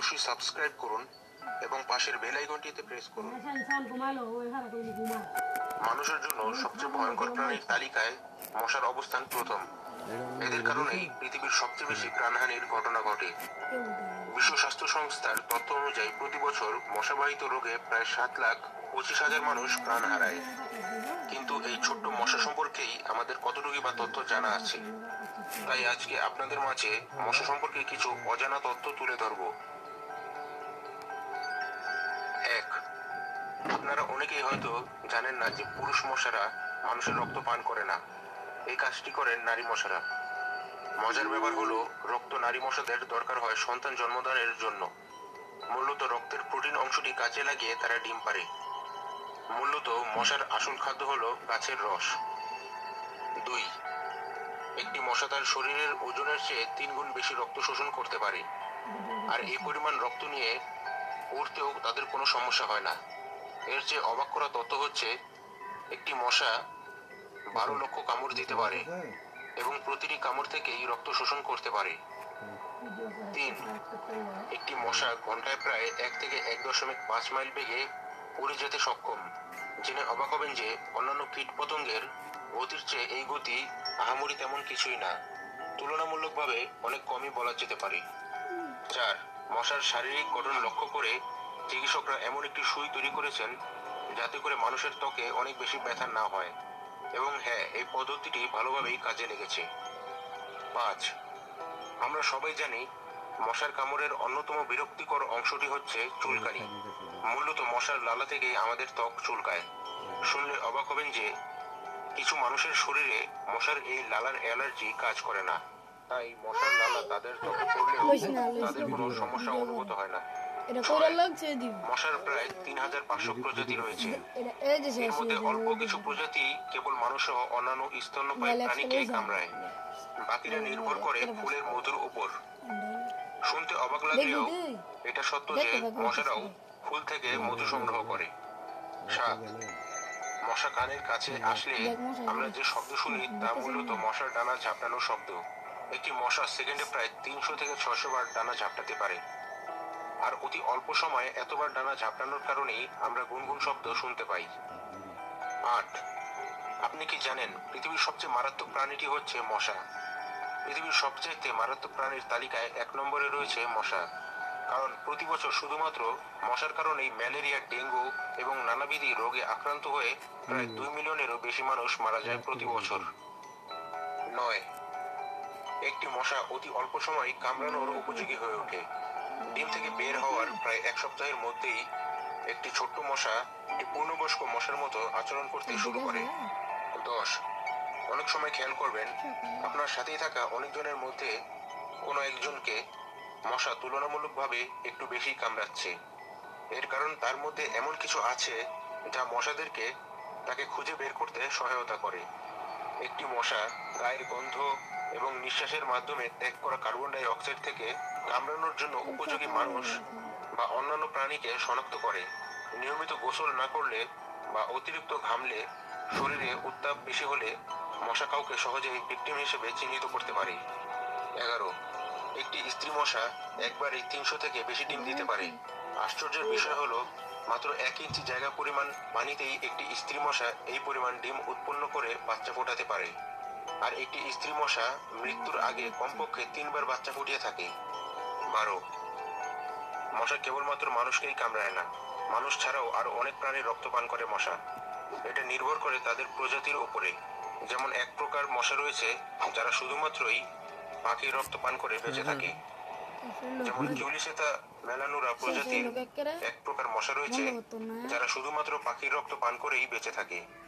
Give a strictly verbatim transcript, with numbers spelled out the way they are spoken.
অবশ্যই সাবস্ক্রাইব করুন এবং পাশের বেল আইকনটিতে প্রেস করুন। মানুষের জন্য সবচেয়ে ভয়ঙ্কর প্রাণীর তালিকায় মশার অবস্থান প্রথম। এদের কারণেই পৃথিবীর সবচেয়ে বেশি প্রাণহানির ঘটনা ঘটে। বিশ্ব স্বাস্থ্য সংস্থার তথ্য অনুযায়ী প্রতি বছর মশাবাহিত রোগে প্রায় সাত লাখ পঁচিশ হাজার মানুষ প্রাণ হারায়। কিন্তু এই ছোট্ট মশা সম্পর্কেই আমাদের কতটুকু বা তথ্য জানা আছে। তাই আজকে আপনাদের মাঝে মশা সম্পর্কে কিছু অজানা তথ্য তুলে ধরব। এক, আপনারা অনেকেই হয়তো জানেন না যে পুরুষ মশারা মানুষের রক্ত পান করে না। এই কাজটি করেন নারী মশারা। মজার ব্যাপার হলো, রক্ত নারী মশাদের দরকার হয় সন্তান জন্মদানের জন্য। মূলত রক্তের প্রোটিন অংশটি কাজে লাগিয়ে তারা ডিম পারে। মূলত মশার আসল খাদ্য হলো গাছের রস। দুই, একটি মশা তার শরীরের ওজনের চেয়ে তিন গুণ বেশি রক্ত শোষণ করতে পারে। আর এই পরিমাণ রক্ত নিয়ে উড়তেও তাদের কোনো সমস্যা হয় না। এর চেয়ে অবাক করা তথ্য হচ্ছে, একটি মশা বারো লক্ষ কামড় দিতে পারে এবং প্রতিটি কামড় থেকেই রক্ত শোষণ করতে পারে। তিন, একটি মশা ঘন্টায় প্রায় এক থেকে এক দশমিক পাঁচ মাইল বেগে উড়ে যেতে সক্ষম। জেনে অবাক হবেন যে অন্যান্য কীট পতঙ্গের গতির চেয়ে এই গতি আহামরি তেমন কিছুই না, তুলনামূলকভাবে অনেক কমই বলা যেতে পারে। চার, মশার শারীরিক গঠন লক্ষ্য করে চিকিৎসকরা এমন একটি সুই তৈরি করেছেন যাতে করে মানুষের ত্বকে অনেক বেশি ব্যথা না হয়। এবং হ্যাঁ, এই পদ্ধতিটি ভালোভাবেই কাজে লেগেছে। পাঁচ, আমরা সবাই জানি মশার কামড়ের অন্যতম বিরক্তিকর অংশটি হচ্ছে চুলকানি। মূলত মশার লালা থেকেই আমাদের ত্বক চুলকায়। শুনলে অবাক হবেন যে কিছু মানুষের শরীরে মশার এই লালার অ্যালার্জি কাজ করে না। তাই মশার লালা তাদের ত্বকে পড়লেও তাদের কোনো সমস্যা অনুভূত হয় না। মশার প্রায় তিন হাজার পাঁচশো প্রজাতি রয়েছে। এর মধ্যে অল্প কিছু প্রজাতি কেবল মানুষ ও অন্যান্য স্তন্যপায়ী প্রাণীকে কামড়ায়। বাকিরা নির্ভর করে ফুলের মধুর উপর। শুনতে অবাক লাগলেও এটা সত্য যে মশারাও ফুল থেকে মধু সংগ্রহ করে। সাত, মশা কানের কাছে আসলে আমরা যে শব্দ শুনি তা মূলত মশার ডানা ঝাপটানোর শব্দ। একটি মশা সেকেন্ডে প্রায় তিনশো থেকে ছয়শো বার ডানা ঝাপটাতে পারে। আর অতি অল্প সময়ে এতবার ডানা ঝাপটানোর কারণেই আমরা গুনগুন শব্দ শুনতে পাই। আট, আপনি কি জানেন পৃথিবীর সবচেয়ে মারাত্মক প্রাণীটি হচ্ছে মশা? পৃথিবীর সবচেয়ে মারাত্মক প্রাণীর তালিকায় এক নম্বরে রয়েছে মশা। কারণ প্রতি বছর শুধুমাত্র মশার কারণেই ম্যালেরিয়া, ডেঙ্গু এবং নানাবিধি রোগে আক্রান্ত হয়ে প্রায় দুই মিলিয়নেরও বেশি মানুষ মারা যায় প্রতি বছর। নয়, একটি মশা অতি অল্প সময় কামড়ানোর উপযোগী হয়ে ওঠে। ডিম থেকে বের হওয়ার প্রায় এক সপ্তাহের মধ্যেই একটি ছোট্ট মশা একটি পূর্ণবয়স্ক মশার মতো আচরণ করতে শুরু করে। দশ, অনেক সময় খেয়াল করবেন আপনার সাথেই থাকা অনেকজনের মধ্যে কোনো একজনকে মশা তুলনামূলকভাবে একটু বেশি কামড়াচ্ছে। এর কারণ তার মধ্যে এমন কিছু আছে যা মশাদেরকে তাকে খুঁজে বের করতে সহায়তা করে। একটি মশা গায়ের গন্ধ এবং নিঃশ্বাসের মাধ্যমে ত্যাগ করা কার্বন ডাই অক্সাইড থেকে কামড়ানোর জন্য উপযোগী মানুষ বা অন্যান্য প্রাণীকে শনাক্ত করে। নিয়মিত গোসল না করলে বা অতিরিক্ত ঘামলে, শরীরে উত্তাপ বেশি হলে মশা কাউকে সহজেই ভিকটিম হিসেবে চিহ্নিত করতে পারে। এগারো, একটি স্ত্রী মশা একবারে তিনশো থেকে বেশি ডিম দিতে পারে। আশ্চর্যের বিষয় হলো, মাত্র এক ইঞ্চি জায়গা পরিমাণ পানিতেই একটি স্ত্রী মশা এই পরিমাণ ডিম উৎপন্ন করে বাচ্চা ফোটাতে পারে। আর একটি স্ত্রী মশা মৃত্যুর আগে কমপক্ষে তিনবার বাচ্চা ফুটিয়ে থাকে। বারো, মশা কেবলমাত্র মানুষকেই কামড়ায় না, মানুষ ছাড়াও আরো অনেক প্রাণীর রক্ত পান করে মশা। এটা নির্ভর করে তাদের প্রজাতির উপরে। যেমন এক প্রকার মশা রয়েছে যারা শুধুমাত্রই পাখির রক্ত পান করে বেঁচে থাকে। যেমন কিউলিসেতা মেলানুরা প্রজাতির এক প্রকার মশা রয়েছে যারা শুধুমাত্র পাখির রক্ত পান করেই বেঁচে থাকে।